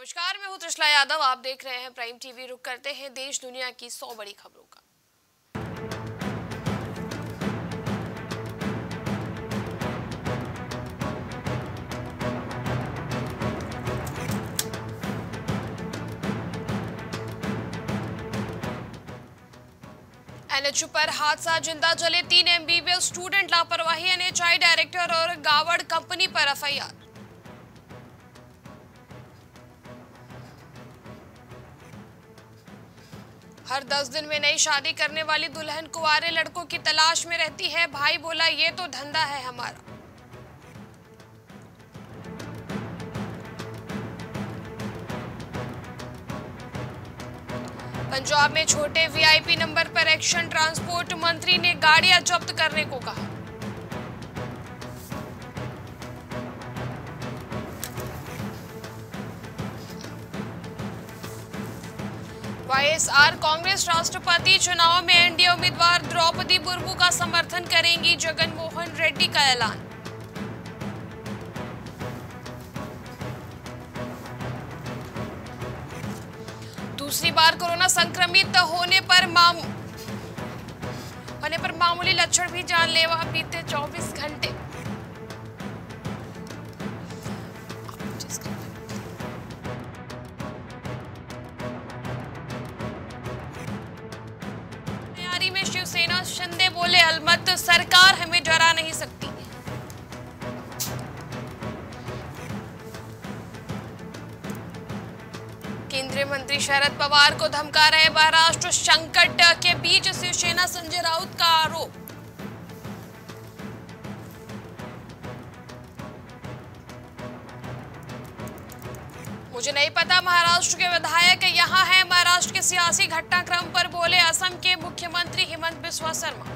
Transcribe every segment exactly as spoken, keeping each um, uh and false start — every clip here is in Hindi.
नमस्कार, मैं हूं त्रिशला यादव। आप देख रहे हैं प्राइम टीवी। रुक करते हैं देश दुनिया की सौ बड़ी खबरों का। एनएच पर हादसा, जिंदा जले तीन एमबीबीएस स्टूडेंट, लापरवाही एनएचआई डायरेक्टर और गावड़ कंपनी पर एफआईआर। हर दस दिन में नई शादी करने वाली दुल्हन कुंवारे लड़कों की तलाश में रहती है। भाई बोला, ये तो धंधा है हमारा। पंजाब में छोटे वीआईपी नंबर पर एक्शन, ट्रांसपोर्ट मंत्री ने गाड़ियां जब्त करने को कहा। वाईएसआर कांग्रेस राष्ट्रपति चुनाव में एनडीए उम्मीदवार द्रौपदी मुर्मू का समर्थन करेंगी, जगन मोहन रेड्डी का ऐलान। दूसरी बार कोरोना संक्रमित होने पर माम होने पर मामूली लक्षण भी जानलेवा, बीते चौबीस घंटे। तैयारी में शिवसेना, शिंदे बोले अलमत, सरकार हमें डरा नहीं सकती। केंद्रीय मंत्री शरद पवार को धमका रहे महाराष्ट्र, संकट के बीच शिवसेना, संजय राउत का आरोप। मुझे नहीं पता महाराष्ट्र के विधायक यहां हैं, महाराष्ट्र के सियासी घटनाक्रम पर बोले असम के मुख्यमंत्री हेमंत बिस्वा शर्मा।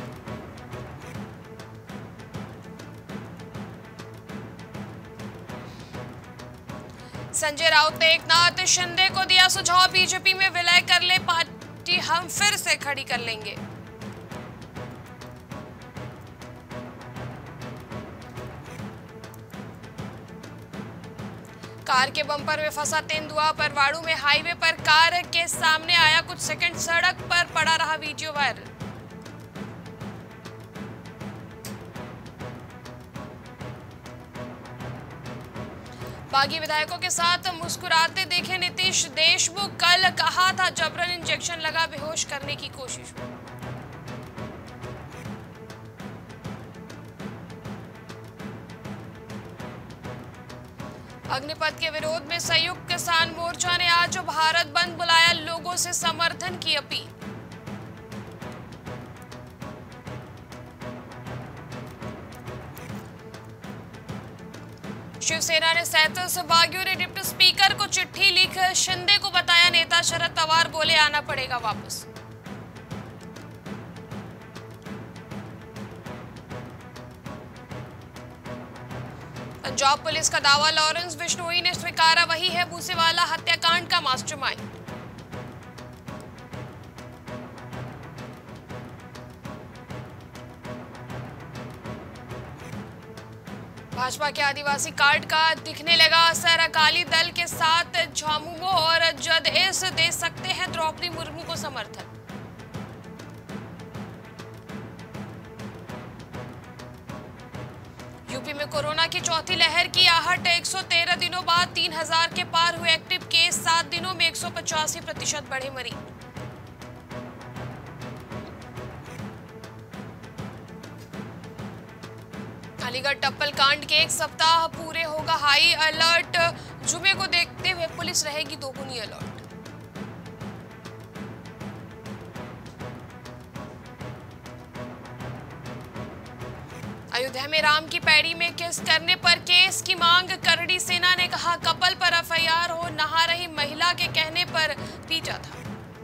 संजय राउत ने एकनाथ शिंदे को दिया सुझाव, बीजेपी में विलय कर ले, पार्टी हम फिर से खड़ी कर लेंगे। कार के बम्पर में फंसा तेंदुआ, परवाणु में हाईवे पर कार के सामने आया कुछ सेकंड, सड़क पर पड़ा रहा वीडियो वायरल। बागी विधायकों के साथ मुस्कुराते देखे नीतीश देशमुख, कल कहा था जबरन इंजेक्शन लगा, बेहोश करने की कोशिश हुई। अग्निपथ के विरोध में संयुक्त किसान मोर्चा ने आज भारत बंद बुलाया, लोगों से समर्थन की अपील। शिवसेना ने सैंतीस बागियों ने डिप्टी स्पीकर को चिट्ठी लिख शिंदे को बताया नेता, शरद पवार बोले आना पड़ेगा वापस। पंजाब पुलिस का दावा, लॉरेंस बिश्नोई ने स्वीकारा वही है भूसेवाला हत्याकांड का मास्टरमाइंड। भाजपा के आदिवासी कार्ड का दिखने लगा असर, अकाली दल के साथ झामुमो और जदएस दे सकते हैं द्रौपदी मुर्मू को समर्थन। यूपी में कोरोना की चौथी लहर की आहट, एक सौ तेरह दिनों बाद तीन हजार के पार हुए एक्टिव केस, सात दिनों में एक सौ पचासी प्रतिशत बढ़े मरीज। अलीगढ़ टप्पल कांड के एक सप्ताह पूरे होगा हाई अलर्ट, जुमे को देखते हुए पुलिस रहेगी दोगुनी अलर्ट। अयोध्या में राम की पैड़ी में किस करने पर केस की मांग, करड़ी सेना ने कहा कपल पर एफआईआर हो, नहा रही महिला के कहने पर पीटा था।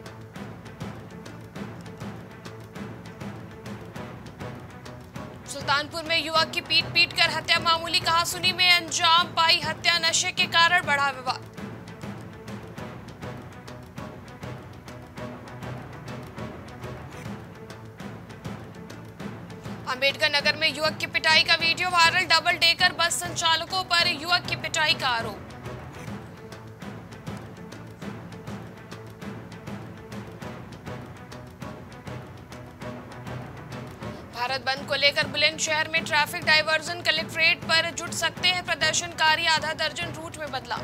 सुल्तानपुर में युवक की पीट पीट कर हत्या मामूली, कहा सुनी में अंजाम पाई हत्या, नशे के कारण बढ़ा विवाद। अंबेडकर नगर में युवक की पिटाई का video viral, double decker bus संचालकों पर युवक की पिटाई का आरोप। भारत बंद को लेकर बुलंदशहर में ट्रैफिक डायवर्जन, कलेक्ट्रेट पर जुट सकते हैं प्रदर्शनकारी, आधा दर्जन रूट में बदलाव।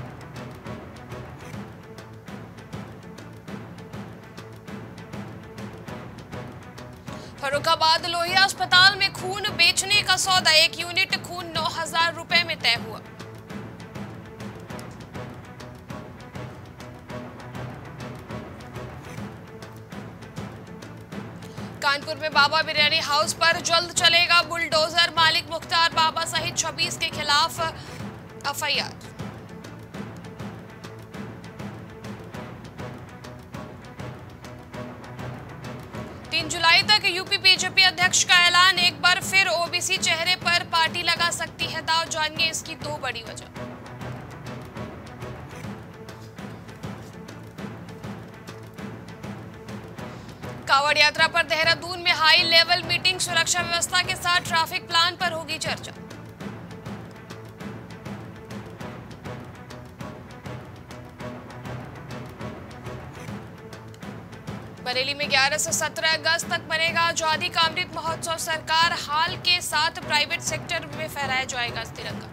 फर्रुखाबाद लोहिया अस्पताल में खून बेचने का सौदा, एक यूनिट खून नौ हजार रुपए में तय हुआ। कानपुर में बाबा बिरयानी हाउस पर जल्द चलेगा बुलडोजर, मालिक मुख्तार बाबा सहित छब्बीस के खिलाफ एफ आई आर। तीन जुलाई तक यूपी बीजेपी अध्यक्ष का ऐलान, एक बार फिर ओबीसी चेहरे पर पार्टी लगा सकती है दांव, जानिए इसकी दो बड़ी वजह। कांवड़ यात्रा पर देहरादून में हाई लेवल मीटिंग, सुरक्षा व्यवस्था के साथ ट्रैफिक प्लान पर होगी चर्चा। बरेली में ग्यारह से सत्रह अगस्त तक बनेगा आजादी का अमृत महोत्सव, सरकार हाल के साथ प्राइवेट सेक्टर में फहराया जाएगा तिरंगा।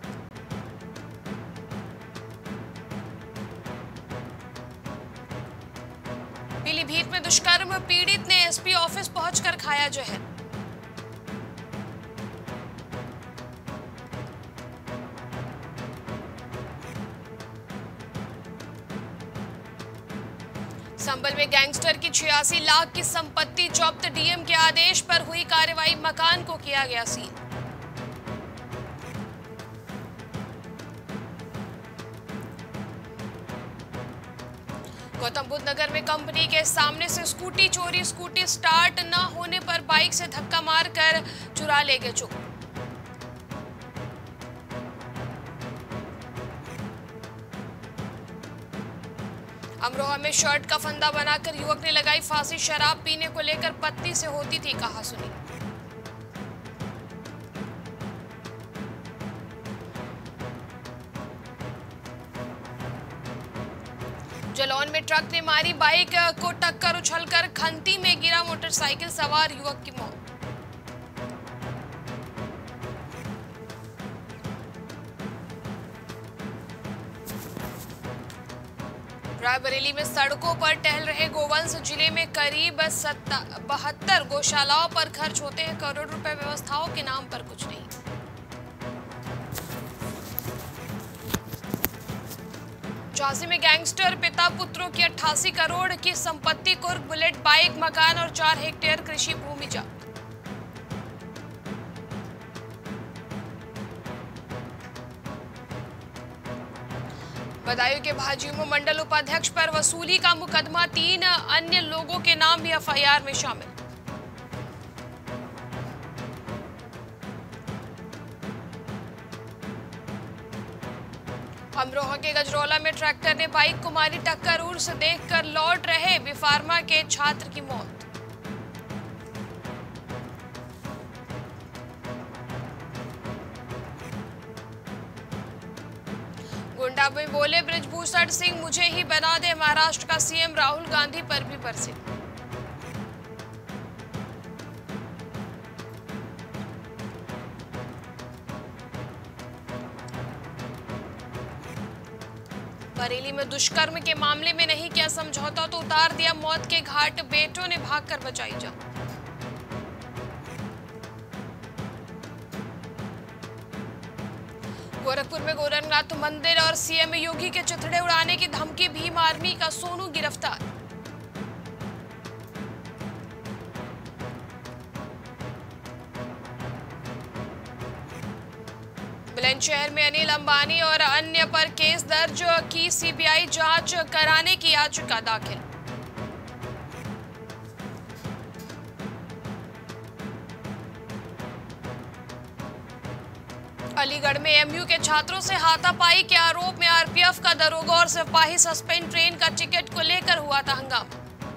पीलीभीत में दुष्कर्म पीड़ित ने एसपी ऑफिस पहुंचकर खाया जहर। संभल में गैंगस्टर की छियासी लाख की संपत्ति जब्त, डीएम के आदेश पर हुई कार्रवाई, मकान को किया गया सील। गौतम बुद्ध नगर में कंपनी के सामने से स्कूटी चोरी, स्कूटी स्टार्ट न होने पर बाइक से धक्का मारकर चुरा ले गए चोर। अमरोहा में शर्ट का फंदा बनाकर युवक ने लगाई फांसी, शराब पीने को लेकर पत्नी से होती थी कहासुनी। जलौन में ट्रक ने मारी बाइक को टक्कर, उछलकर खंती में गिरा मोटरसाइकिल सवार युवक की मौत। रायबरेली में सड़कों पर टहल रहे गोवंश, जिले में करीब बहत्तर गौशालाओं पर खर्च होते हैं करोड़ रुपए, व्यवस्थाओं के नाम पर कुछ नहीं। झांसी में गैंगस्टर पिता पुत्रों की अट्ठासी करोड़ की संपत्ति को, बुलेट बाइक, मकान और चार हेक्टेयर कृषि भूमि जब्त। बदायूं के भाजयुमो मंडल उपाध्यक्ष पर वसूली का मुकदमा, तीन अन्य लोगों के नाम भी एफ आई आर में शामिल। अमरोहा के गजरौला में ट्रैक्टर ने बाइक को मारी टक्कर, उर्स देखकर लौट रहे बी फार्मा के छात्र की मौत। गोंडा में बोले बृजभूषण सिंह, मुझे ही बना दे महाराष्ट्र का सीएम, राहुल गांधी पर भी बरसे। बरेली में दुष्कर्म के मामले में नहीं किया समझौता तो उतार दिया मौत के घाट, बेटों ने भागकर बचाई जान। गोरखपुर में गोरखनाथ मंदिर और सीएम योगी के चिथड़े उड़ाने की धमकी, भीम आर्मी का सोनू गिरफ्तार। बुलंदशहर में अनिल अंबानी और अन्य पर केस दर्ज की, सीबीआई जांच कराने की याचिका दाखिल। अलीगढ़ में एमयू के छात्रों से हाथापाई के आरोप में आरपीएफ का दरोगा और सिपाही सस्पेंड, ट्रेन का टिकट को लेकर हुआ था हंगामा।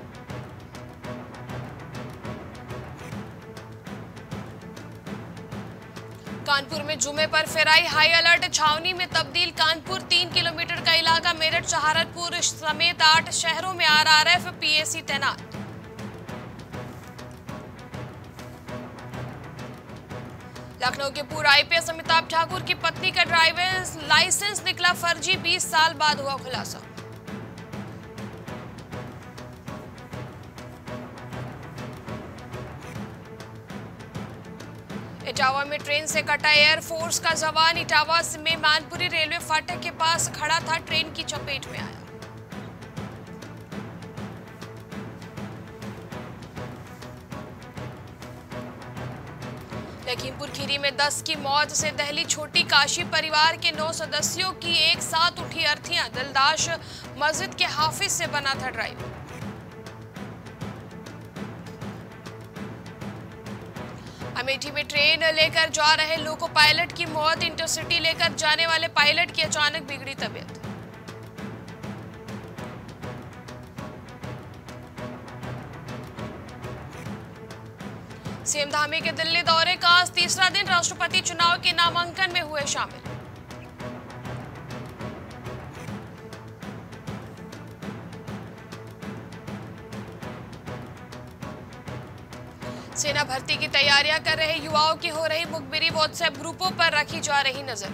कानपुर में जुमे पर फिर आई हाई अलर्ट, छावनी में तब्दील कानपुर, तीन किलोमीटर का इलाका, मेरठ, सहारनपुर समेत आठ शहरों में आरआरएफ पीएसी तैनात। लखनऊ के पूर्व आईपीएस अमिताभ ठाकुर की पत्नी का ड्राइविंग लाइसेंस निकला फर्जी, बीस साल बाद हुआ खुलासा। इटावा में ट्रेन से कटा एयरफोर्स का जवान, इटावा में मानपुरी रेलवे फाटक के पास खड़ा था, ट्रेन की चपेट में आया। लखीमपुर खीरी में दस की मौत से दहली छोटी काशी, परिवार के नौ सदस्यों की एक साथ उठी अर्थियां, दिलदाश मस्जिद के हाफिज से बना था ड्राइवर। अमेठी में ट्रेन लेकर जा रहे लोको पायलट की मौत, इंटरसिटी लेकर जाने वाले पायलट की अचानक बिगड़ी तबीयत। सीएम धामी के दिल्ली दौरे का आज तीसरा दिन, राष्ट्रपति चुनाव के नामांकन में हुए शामिल। सेना भर्ती की तैयारियां कर रहे युवाओं की हो रही मुखबिरी, व्हाट्सएप ग्रुपों पर रखी जा रही नजर।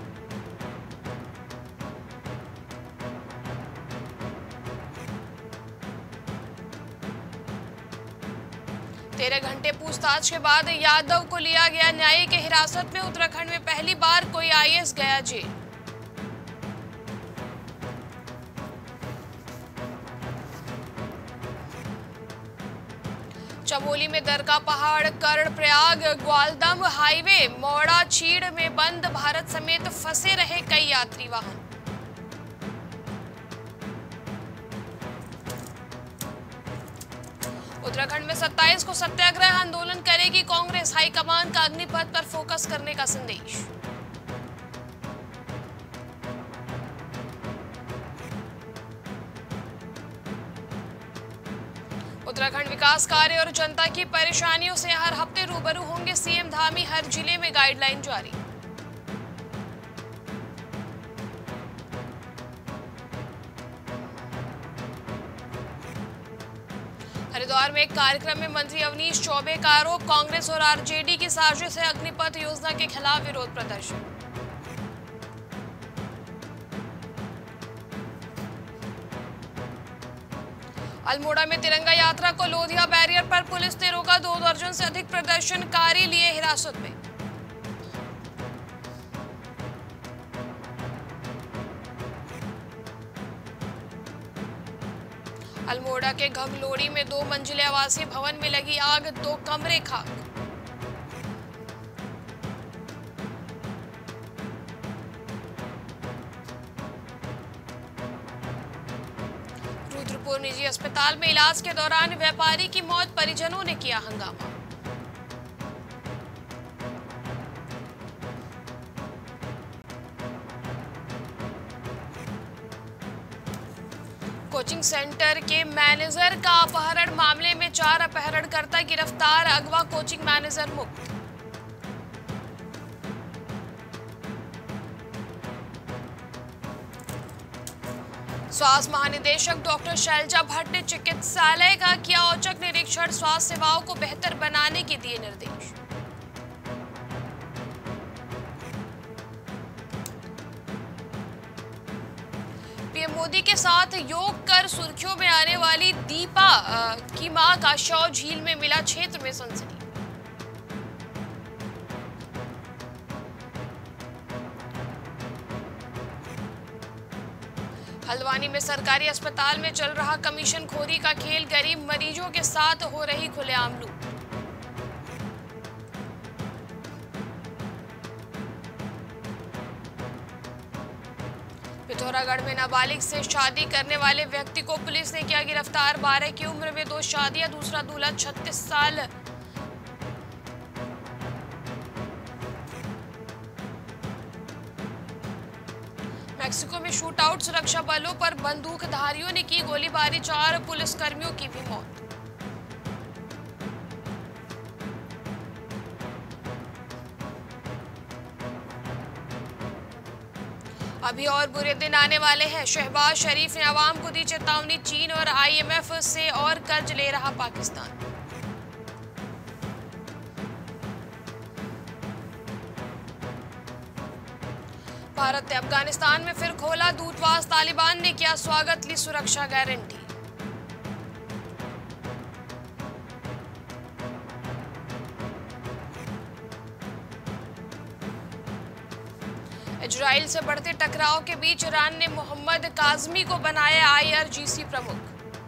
तेरह घंटे पूछताछ के बाद यादव को लिया गया न्यायिक हिरासत में, उत्तराखंड में पहली बार कोई आईएएस गया जेल। चमोली में दरगाह पहाड़, कर्णप्रयाग ग्वालदम हाईवे, मौड़ा चीड़ में बंद, भारत समेत फंसे रहे कई यात्री वाहन। उत्तराखंड में सत्ताईस को सत्याग्रह आंदोलन करेगी कांग्रेस, हाईकमान का अग्निपथ पर फोकस करने का संदेश। उत्तराखंड विकास कार्य और जनता की परेशानियों से हर हफ्ते रूबरू होंगे सीएम धामी, हर जिले में गाइडलाइन जारी। हरिद्वार में एक कार्यक्रम में मंत्री अवनीश चौबे का आरोप, कांग्रेस और आरजेडी की साजिश है, अग्निपथ योजना के खिलाफ विरोध प्रदर्शन। अल्मोड़ा में तिरंगा यात्रा को लोधिया बैरियर पर पुलिस ने रोका, दो दर्जन से अधिक प्रदर्शनकारी लिए हिरासत में। अल्मोड़ा के घगलोड़ी में दो मंजिले आवासीय भवन में लगी आग, दो कमरे खाक। रुद्रपुर निजी अस्पताल में इलाज के दौरान व्यापारी की मौत, परिजनों ने किया हंगामा। कोचिंग सेंटर के मैनेजर का अपहरण मामले में चार अपहरणकर्ता गिरफ्तार, अगवा कोचिंग मैनेजर मुक्त। स्वास्थ्य महानिदेशक डॉक्टर शैलजा भट्ट ने चिकित्सालय का किया औचक निरीक्षण, स्वास्थ्य सेवाओं को बेहतर बनाने के दिए निर्देश। पीएम मोदी के साथ योग कर सुर्खियों में आने वाली दीपा की मां का शव झील में मिला, क्षेत्र में सनसनी। हल्द्वानी में सरकारी अस्पताल में चल रहा कमीशन खोरी का खेल, गरीब मरीजों के साथ हो रही खुलेआम लूट। पिथौरागढ़ में नाबालिग से शादी करने वाले व्यक्ति को पुलिस ने किया गिरफ्तार, बारह की उम्र में दो शादियां, दूसरा दूल्हा छत्तीस साल। मैक्सिको में शूटआउट, सुरक्षा बलों पर बंदूकधारियों ने की गोलीबारी, चार पुलिसकर्मियों की भी मौत। अभी और बुरे दिन आने वाले हैं, शहबाज शरीफ ने अवाम को दी चेतावनी, चीन और आईएमएफ से और कर्ज ले रहा पाकिस्तान। भारत ने अफगानिस्तान में फिर खोला दूतावास, तालिबान ने किया स्वागत, ली सुरक्षा गारंटी। इजराइल से बढ़ते टकराव के बीच ईरान ने मोहम्मद काज़मी को बनाया आईआरजीसी प्रमुख।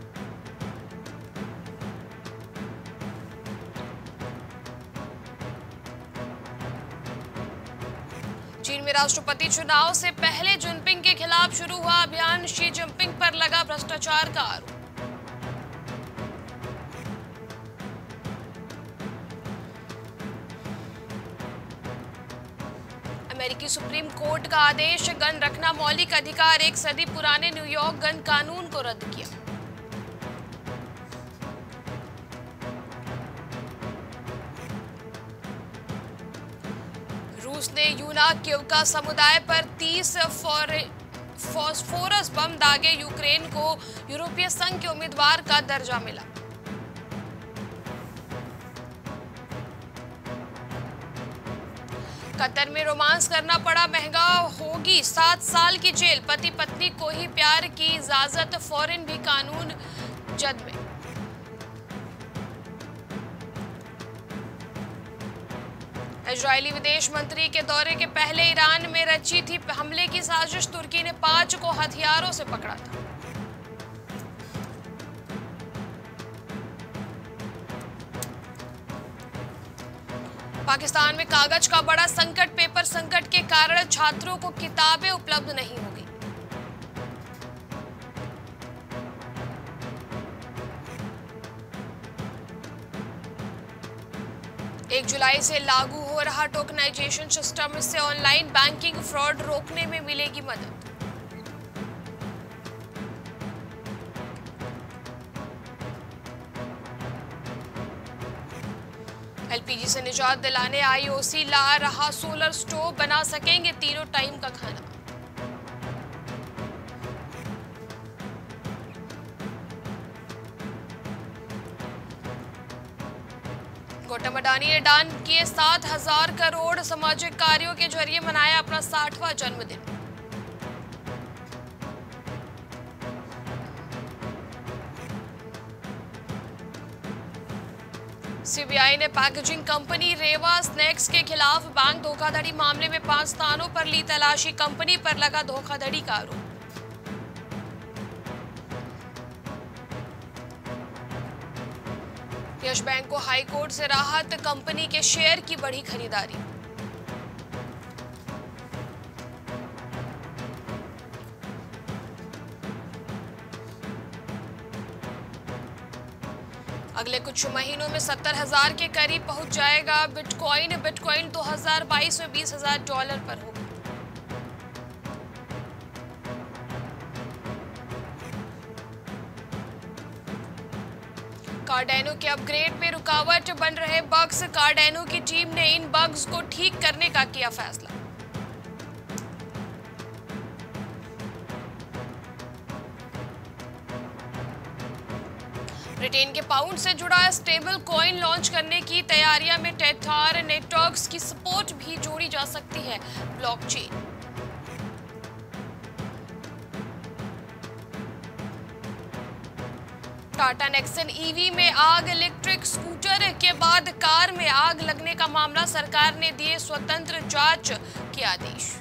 चीन में राष्ट्रपति चुनाव से पहले जिनपिंग के खिलाफ शुरू हुआ अभियान, शी जिनपिंग पर लगा भ्रष्टाचार का आरोप। अमेरिकी सुप्रीम कोर्ट का आदेश, गन रखना मौलिक अधिकार, एक सदी पुराने न्यूयॉर्क गन कानून को रद्द किया। रूस ने यूनाकिवका समुदाय पर तीस फॉस्फोरस बम दागे, यूक्रेन को यूरोपीय संघ के उम्मीदवार का दर्जा मिला। कतर में रोमांस करना पड़ा महंगा, होगी सात साल की जेल, पति पत्नी को ही प्यार की इजाजत, फॉरेन भी कानून जद में। इजरायली विदेश मंत्री के दौरे के पहले ईरान में रची थी हमले की साजिश, तुर्की ने पांच को हथियारों से पकड़ा था। पाकिस्तान में कागज का बड़ा संकट, पेपर संकट के कारण छात्रों को किताबें उपलब्ध नहीं होगी। एक जुलाई से लागू हो रहा टोकनाइजेशन सिस्टम, इससे ऑनलाइन बैंकिंग फ्रॉड रोकने में मिलेगी मदद। एलपीजी से निजात दिलाने आईओसी ला रहा सोलर स्टोव, बना सकेंगे तीनों टाइम का खाना। गौतम अडानी ने दान किए सात हजार करोड़, सामाजिक कार्यों के जरिए मनाया अपना साठवां जन्मदिन। सीबीआई ने पैकेजिंग कंपनी रेवा स्नैक्स के खिलाफ बैंक धोखाधड़ी मामले में पांच स्थानों पर ली तलाशी, कंपनी पर लगा धोखाधड़ी का आरोप। यस बैंक को हाई कोर्ट से राहत, कंपनी के शेयर की बढ़ी खरीदारी। अगले कुछ महीनों में सत्तर हजार के करीब पहुंच जाएगा बिटकॉइन। बिटकॉइन दो हजार बाईस में बीस हजार डॉलर पर होगा। कार्डेनो के अपग्रेड में रुकावट, बन रहे बग्स, कार्डेनो की टीम ने इन बग्स को ठीक करने का किया फैसला। ब्रिटेन के पाउंड से जुड़ा स्टेबल कॉइन लॉन्च करने की तैयारियां में, टेथर नेटवर्क्स की सपोर्ट भी जोड़ी जा सकती है ब्लॉकचेन। टाटा नेक्सन ईवी में आग, इलेक्ट्रिक स्कूटर के बाद कार में आग लगने का मामला, सरकार ने दिए स्वतंत्र जांच के आदेश।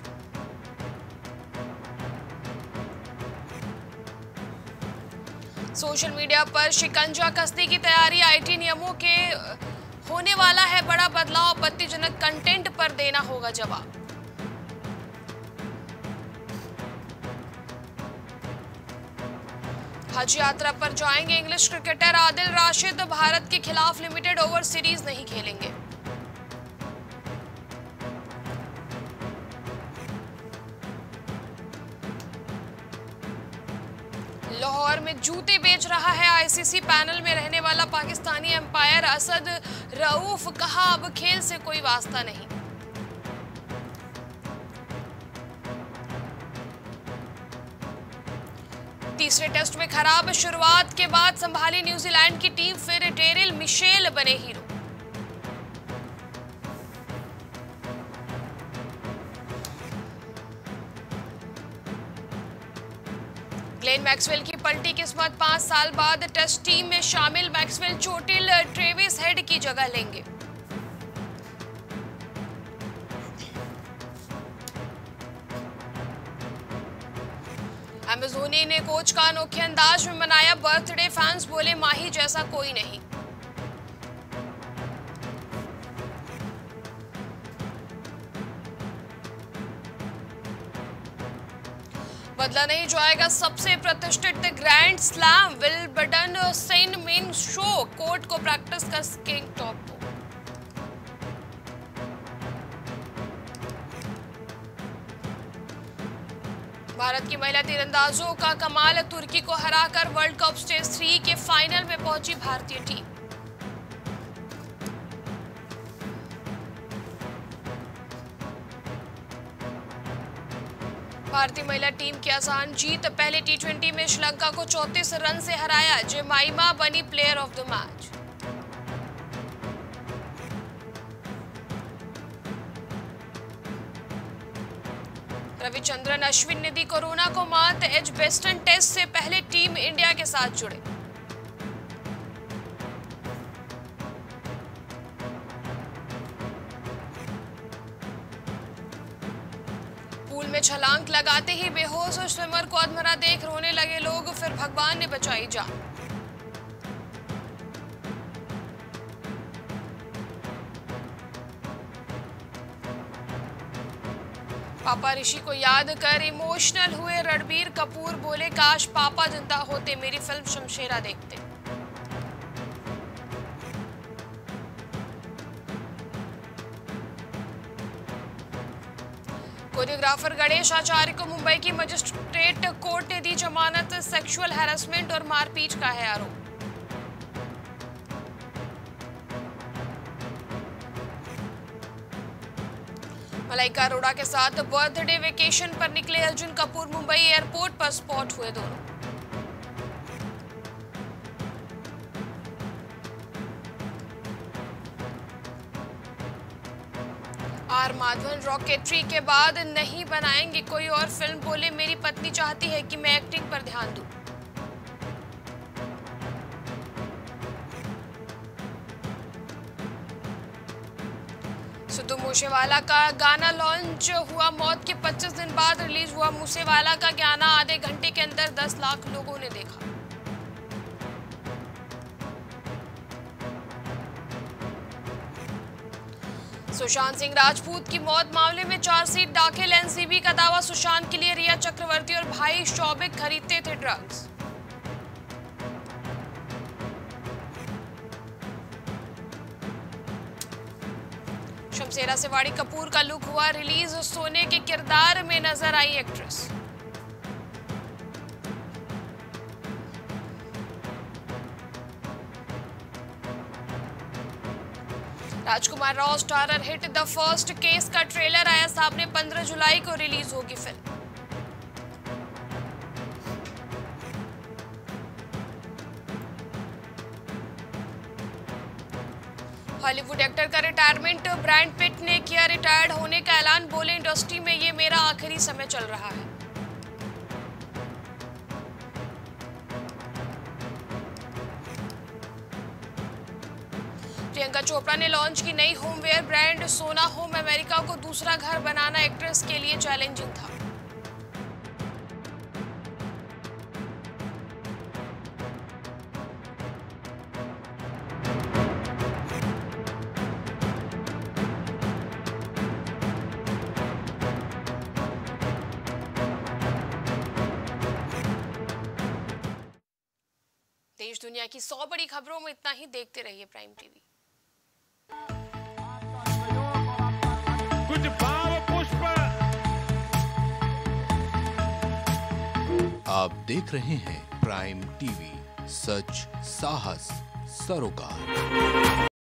सोशल मीडिया पर शिकंजा कसने की तैयारी, आईटी नियमों के होने वाला है बड़ा बदलाव, आपत्तिजनक कंटेंट पर देना होगा जवाब। हज यात्रा पर जाएंगे इंग्लिश क्रिकेटर आदिल राशिद, भारत के खिलाफ लिमिटेड ओवर सीरीज नहीं खेलेंगे। लाहौर में जूते बेच रहा है आईसीसी पैनल में रहने वाला पाकिस्तानी एम्पायर असद रऊफ, कहा अब खेल से कोई वास्ता नहीं। तीसरे टेस्ट में खराब शुरुआत के बाद संभाली न्यूजीलैंड की टीम, फिर डेरिल मिशेल बने हीरो। ग्लेन मैक्सवेल की पलटी किस्मत, पांच साल बाद टेस्ट टीम में शामिल मैक्सवेल चोटिल ट्रेविस हेड की जगह लेंगे। एम एस धोनी ने कोच का अनोखे अंदाज में मनाया बर्थडे, फैंस बोले माही जैसा कोई नहीं। बदला नहीं जाएगा सबसे प्रतिष्ठित ग्रैंड स्लैम, विंबलडन सेन मेन शो, कोर्ट को प्रैक्टिस का किंग टॉप को। भारत की महिला तीरंदाजों का कमाल, तुर्की को हराकर वर्ल्ड कप स्टेज थ्री के फाइनल में पहुंची भारतीय टीम। भारतीय महिला टीम की आसान जीत, पहले टी ट्वेंटी में श्रीलंका को चौंतीस रन से हराया, जेमाइमा बनी player of the match. Ravichandran Ashwin ने दी कोरोना को मात, एजबेस्टन टेस्ट से पहले टीम इंडिया के साथ जुड़े। पूल में छलांग लगाते ही बेहोश और स्विमर को अधमरा देख रोने लगे लोग, फिर भगवान ने बचाई जान। पापा ऋषि को याद कर इमोशनल हुए रणबीर कपूर, बोले काश पापा जिंदा होते, मेरी फिल्म शमशेरा देखते। कोरियोग्राफर गणेश आचार्य को मुंबई की मजिस्ट्रेट कोर्ट ने दी जमानत, सेक्सुअल हैरेसमेंट और मारपीट का है आरोप। मलाइका अरोड़ा के साथ बर्थडे वेकेशन पर निकले अर्जुन कपूर, मुंबई एयरपोर्ट पर स्पॉट हुए दोनों। आर माधवन रॉकेटरी के बाद नहीं बनाएंगे कोई और फिल्म, बोले मेरी पत्नी चाहती है कि मैं एक्टिंग पर ध्यान दूं। सिद्धू मूसेवाला का गाना लॉन्च हुआ, मौत के पच्चीस दिन बाद रिलीज हुआ मूसेवाला का गाना, आधे घंटे के अंदर दस लाख लोगों ने देखा। सुशांत सिंह राजपूत की मौत मामले में चार्जशीट दाखिल, एनसीबी का दावा सुशांत के लिए रिया चक्रवर्ती और भाई शौबिक खरीदते थे ड्रग्स। शमशेरा से वाणी कपूर का लुक हुआ रिलीज, सोने के किरदार में नजर आई actress. Rajkummar Rao starrer Hit the first case का ट्रेलर आया सामने, पंद्रह जुलाई को रिलीज होगी फिल्म। हॉलीवुड एक्टर का रिटायरमेंट, ब्रैड पिट ने किया रिटायर्ड होने का ऐलान, बोले इंडस्ट्री में ये मेरा आखिरी समय चल रहा है। प्रियंका चोपड़ा ने लॉन्च की नई homeware brand Sona home, America को दूसरा घर बनाना एक्ट्रेस के लिए चैलेंजिंग था। देश दुनिया की सौ बड़ी खबरों में इतना ही। देखते रहिए प्राइम टीवी। कुछ भाव पुष्प। आप देख रहे हैं प्राइम टीवी, सच साहस सरोकार।